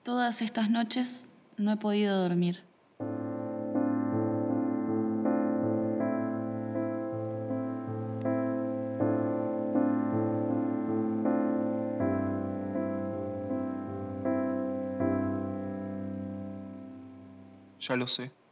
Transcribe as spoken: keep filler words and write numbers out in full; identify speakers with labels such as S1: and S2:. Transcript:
S1: Todas estas noches no he podido dormir.
S2: Ya lo sé.